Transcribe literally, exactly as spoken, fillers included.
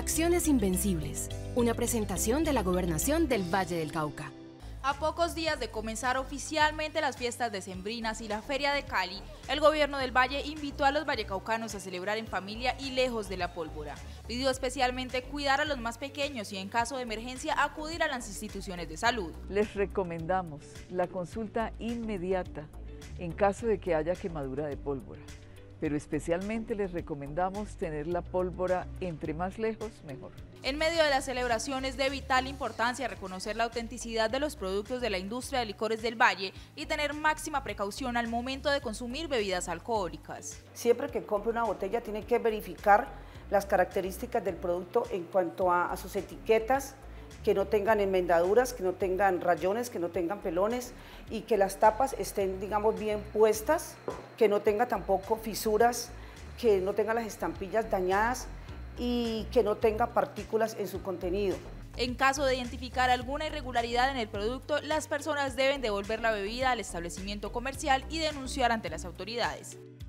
Acciones Invencibles, una presentación de la Gobernación del Valle del Cauca. A pocos días de comenzar oficialmente las fiestas decembrinas y la Feria de Cali, el gobierno del Valle invitó a los vallecaucanos a celebrar en familia y lejos de la pólvora. Pidió especialmente cuidar a los más pequeños y en caso de emergencia acudir a las instituciones de salud. Les recomendamos la consulta inmediata en caso de que haya quemadura de pólvora, pero especialmente les recomendamos tener la pólvora entre más lejos mejor. En medio de las celebraciones, de vital importancia reconocer la autenticidad de los productos de la industria de licores del Valle y tener máxima precaución al momento de consumir bebidas alcohólicas. Siempre que compre una botella tiene que verificar las características del producto en cuanto a, a sus etiquetas, que no tengan enmendaduras, que no tengan rayones, que no tengan pelones y que las tapas estén, digamos, bien puestas, que no tenga tampoco fisuras, que no tenga las estampillas dañadas y que no tenga partículas en su contenido. En caso de identificar alguna irregularidad en el producto, las personas deben devolver la bebida al establecimiento comercial y denunciar ante las autoridades.